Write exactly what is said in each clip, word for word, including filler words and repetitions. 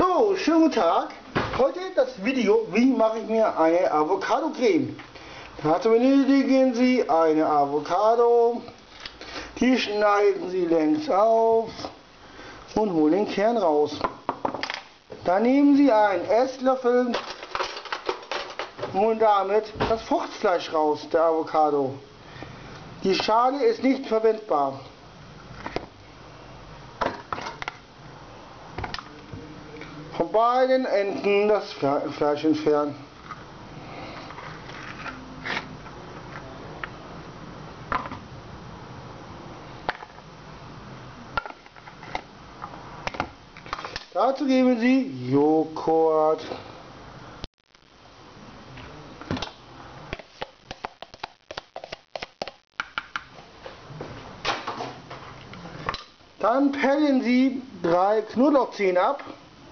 So, schönen guten Tag. Heute das Video, wie mache ich mir eine Avocado-Creme. Dazu benötigen Sie eine Avocado, die schneiden Sie längs auf und holen den Kern raus. Dann nehmen Sie einen Esslöffel und holen damit das Fruchtfleisch raus der Avocado. Die Schale ist nicht verwendbar. Von beiden Enden das Fleisch entfernen. Dazu geben Sie Joghurt, dann pellen Sie drei Knoblauchzehen ab.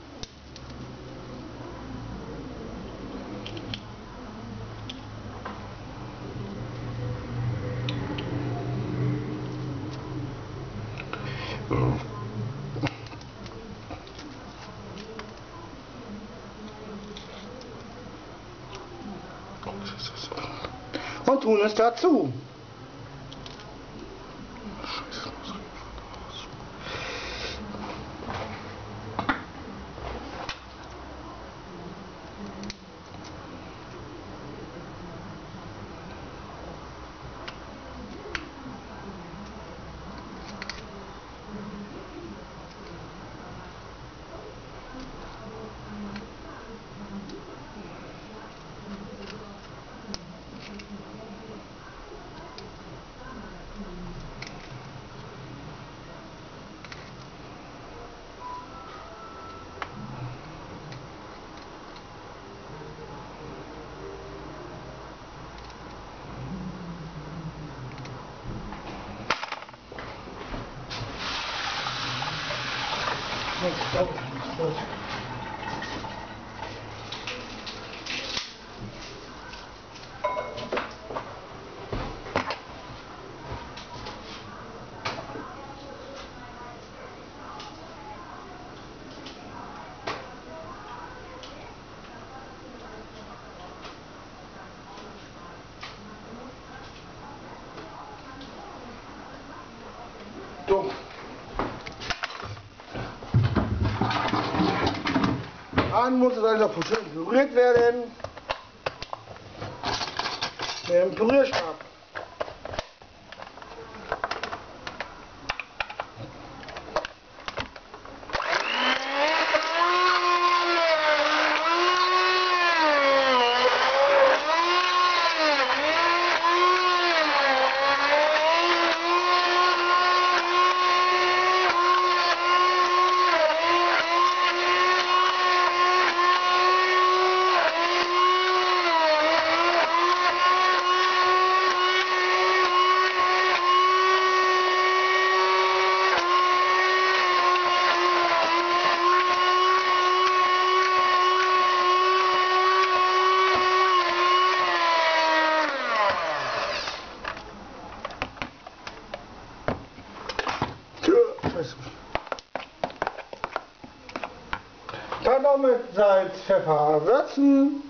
Und tun es dazu. So. Dann muss es also püriert werden mit dem Pürierstab. Dann noch mit Salz, Pfeffer würzen.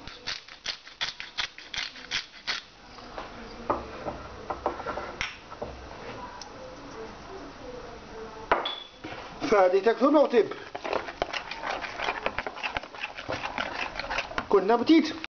Fertig der Knoblauchdip. Guten Appetit!